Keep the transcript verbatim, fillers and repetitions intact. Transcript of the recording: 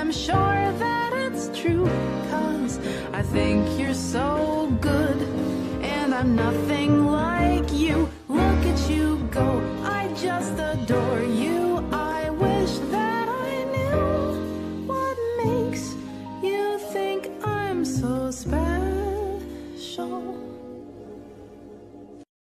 I'm sure that it's true, 'cause I think you're so good, and I'm nothing